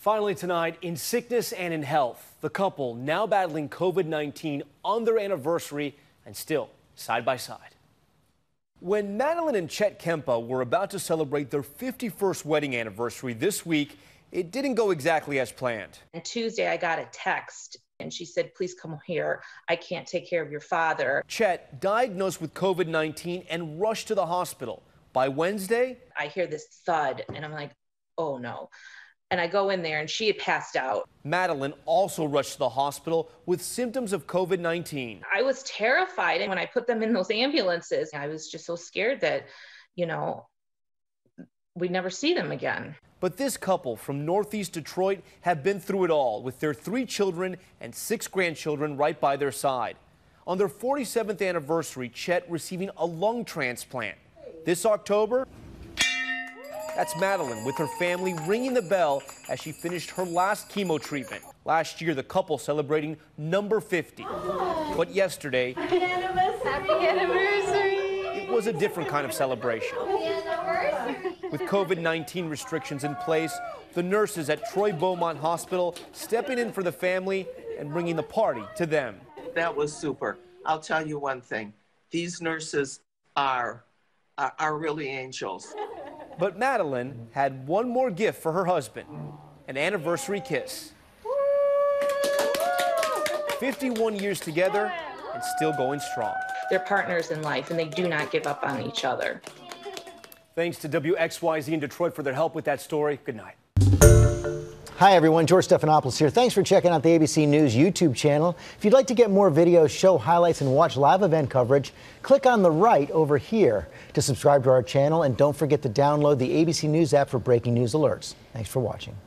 Finally tonight, in sickness and in health, the couple now battling COVID-19 on their anniversary and still side by side. When Madeline and Chet Kempa were about to celebrate their 51st wedding anniversary this week, it didn't go exactly as planned. And Tuesday, I got a text and she said, please come here. I can't take care of your father. Chet diagnosed with COVID-19 and rushed to the hospital. By Wednesday, I hear this thud and I'm like, oh no. And I go in there and she had passed out. Madeline also rushed to the hospital with symptoms of COVID-19. I was terrified. And when I put them in those ambulances, I was just so scared that, we'd never see them again. But this couple from Northeast Detroit have been through it all with their 3 children and 6 grandchildren right by their side. On their 47th anniversary, Chet receiving a lung transplant. This October, that's Madeline with her family ringing the bell as she finished her last chemo treatment. Last year, the couple celebrating number 50. But yesterday, Happy anniversary! It was a different kind of celebration. With COVID-19 restrictions in place, the nurses at Troy Beaumont Hospital stepping in for the family and bringing the party to them. That was super. I'll tell you one thing. These nurses are really angels. But Madeline had one more gift for her husband, an anniversary kiss. 51 years together and still going strong. They're partners in life and they do not give up on each other. Thanks to WXYZ in Detroit for their help with that story. Good night. Hi, everyone. George Stephanopoulos here. Thanks for checking out the ABC News YouTube channel. If you'd like to get more videos, show highlights, and watch live event coverage, click on the right over here to subscribe to our channel. And don't forget to download the ABC News app for breaking news alerts. Thanks for watching.